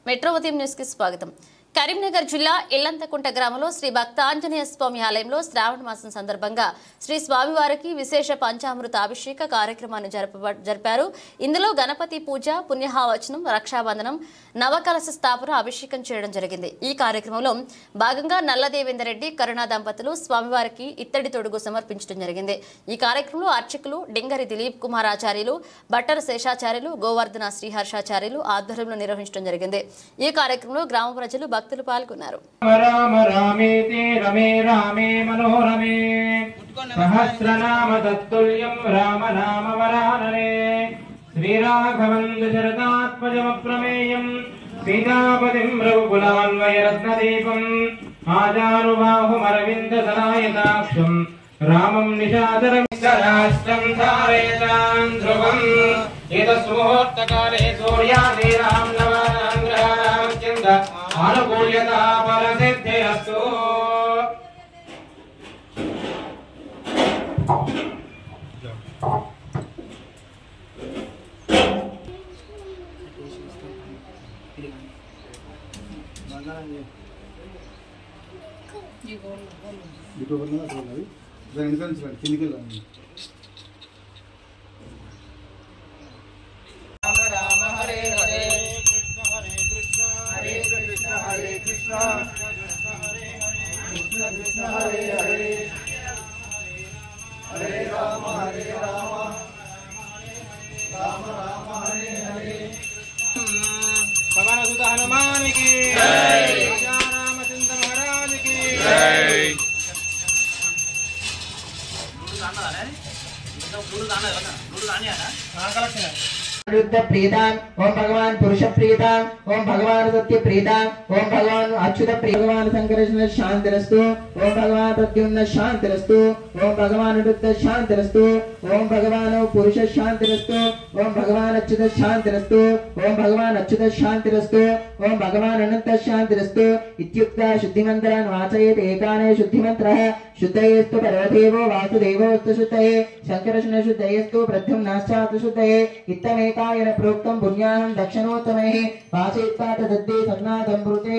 Metro ఉదయం news కి స్వాగతం. కరీంనగర్ జిల్లా ఇల్లంతకుంట గ్రామంలో శ్రీ భక్త ఆంజనేయ స్వామి ఆలయంలో శ్రావణ మాసం సందర్భంగా శ్రీ స్వామివారికి విశేష పంచామృత అభిషేక కార్యక్రమాన్ని జరిపారు. ఇందులో గణపతి పూజ, పుణ్యహావచనం, రక్షాబంధనం, నవకలశ స్థాపన, అభిషేకం చేయడం జరిగింది. ఈ కార్యక్రమంలో భాగంగా నల్లదేవేందర్ రెడ్డి, కరుణా దంపతులు స్వామివారికి ఇత్తడి తొడుగు సమర్పించడం జరిగింది. ఈ కార్యక్రమంలో అర్చకులు డింగరి దిలీప్ కుమార్ ఆచార్యులు, బట్టర్ శేషాచార్యులు, గోవర్ధన శ్రీహర్షాచార్యులు ఆధ్వర్యంలో నిర్వహించడం జరిగింది. ఈ కార్యక్రమంలో గ్రామ ప్రజలు భక్తులు పాల్గొన్నారు. రామ రామేతి రమే రామే మనోరమే సహస్రనామ తత్తుల్యం రామ నామ వరాననే శ్రీరాఘవం దశరథాత్మజమప్రమేయం సీతాపతిం రఘుకులవన్వయ రత్నదీపం ఆజానుబాహుమరవింద సనాయతాక్షం రామం నిశాదరం రాష్ట్రం ధారయతాం ధ్రువం ఏతస్ముహూర్తకాలే సూర్యాదీనాం నవానాం గ్రహాణాం చంద అనుకూల్యతా ఫలసిద్ధిరస్తు. కిందికి రామ హరే హరే కృష్ణ హరే కృష్ణ హరే కృష్ణ హరే కృష్ణ కృష్ణ కృష్ణ హరే హరే హరే రామ రామ రామ హరే హరే. పవన సుత హనుమాన్ కి జై, రామచంద్ర మహారాజ్ కి జై. युद्ध प्रीताम ओम भगवान पुरुष प्रीताम ओम भगवान सत्य प्रीताम ओम भगवान अच्युत प्रिय भगवान संकर्षण शांतिरस्तु ओम भगवान प्रद्युम्न शांतिरस्तु ओम भगवान रुद्र शांतिरस्तु ओम भगवान पुरुष शांतिरस्तु ओम भगवान अच्युत शांतिरस्तु ओम भगवान अच्युत शांतिरस्तु ओम भगवान अनंत शांतिरस्तु इत्युक्त शुद्धिमन्त्रान् वाचयेत् एकाने शुद्धिमन्त्रः शुद्धयेस्तु पर्वदेवो वासुदेवोऽस्तु शुद्धये शङ्करशुन शुद्धयेस्तु प्रद्युम्नाश्चास्तु शुद्धये इत्थमेकायन प्रोक्तं पुण्याहं दक्षिणोत्तमैः वाचयित्वा तदद्दे सन्नाथं ब्रूते।